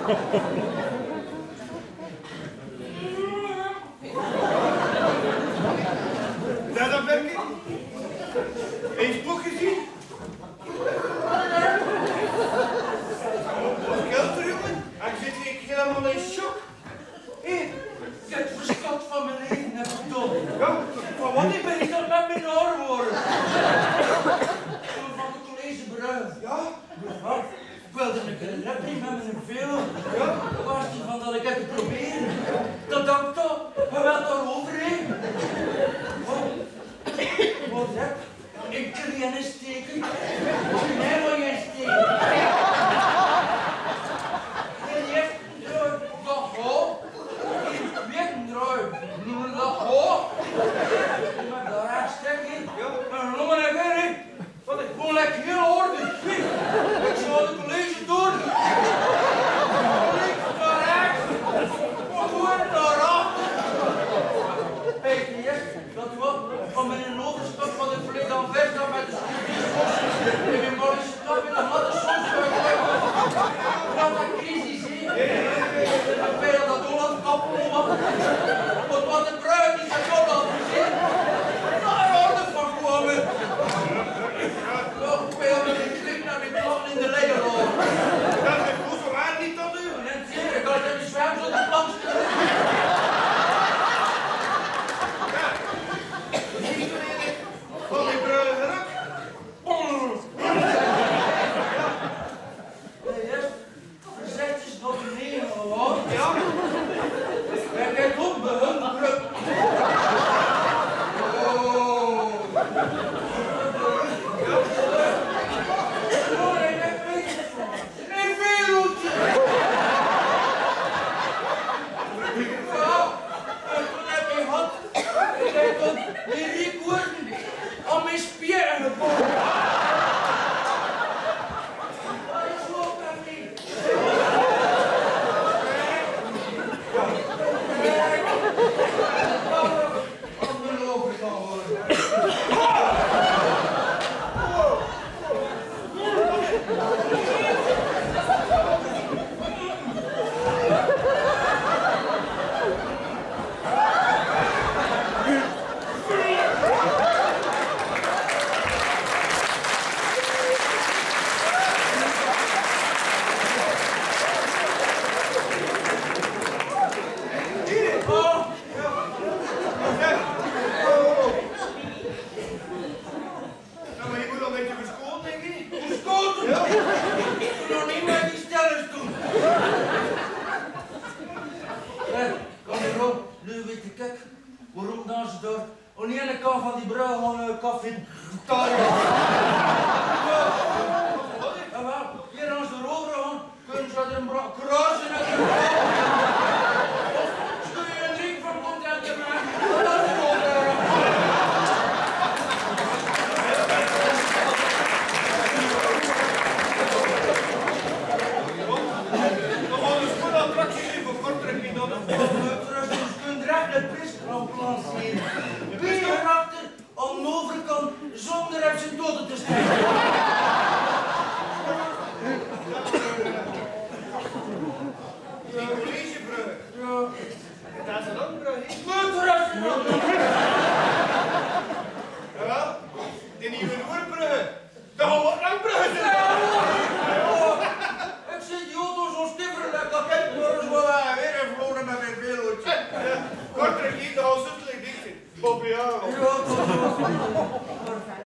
Ja, dat ben ik. Eens boek gezien? Kelter, jongen. Ik zit hier helemaal in shock. Hé, ik heb het verstand van mijn leven heb verdomme. Ja, van wat ik ben? Ik dat met mijn oor worden. Van de collegebruid. Ja? Wat? Ik wilde een rap niet met mijn film. Ja? Waar is die van dat ik heb te proberen? Dat dacht toch, hij wil daar overheen. Wat rap? Ik kan je niet steken. Nee, wil je steken? En je hebt dat hoog. Ik weet een draai. Noem dat hoog. Maar daar is stek in. En noem maar een verre. Want ik woon lekker heel orde. Ik zou de college doen. Links naar rechts. Voor naar achter. Hey, dat wat van mijn overstap van de vlees aan vers dan met de studieskosten. En mijn mooie stap in de hadden soms dat een crisis is. En dan ben je dat Holland kapot. Want wat de bruid is, dat kan dat gezien. Daar orde van komen. Nog veel met een klik naar mijn plannen in de legerhoor. Dat is goed, zo waar niet tot u. En zeer, ik had het zwem zo de plank. Van die bruggeruk. Verzet is nog niet hoor. Ja? Ik heb ook behulp. Nou, maar je moet al een beetje verschoond, denk ik. Geschoten? Ja? Ik moet nog niet met die stellers doen. Kom hier op, nu weet ik kijk. Waarom dan ze daar aan de ene kant van die brug een koffie talen. Ja, wel, hier als ze erover gaan, kunnen ze er een kruisen uit de brug. Of stuur je een drink van content te maken, dat is erover. We gaan een goede attractie voor Kortrijk niet nodig. Je kunt recht de priskrant lanceren. Wie erachter aan de overkant zonder hem zijn doden te steken. Die collegebrug. Ja. Dat is een andere brug, hè? Moet er even nog. Jawel. Die nieuwe Noordbrug. Dat gaan we ook lang bruggen. Ik zie die auto zo stiffer dat ik kijk, maar eens wel weer verloren met mijn velootje. Kortrijk hier, de hals dicht. Bobby, ja. Ja,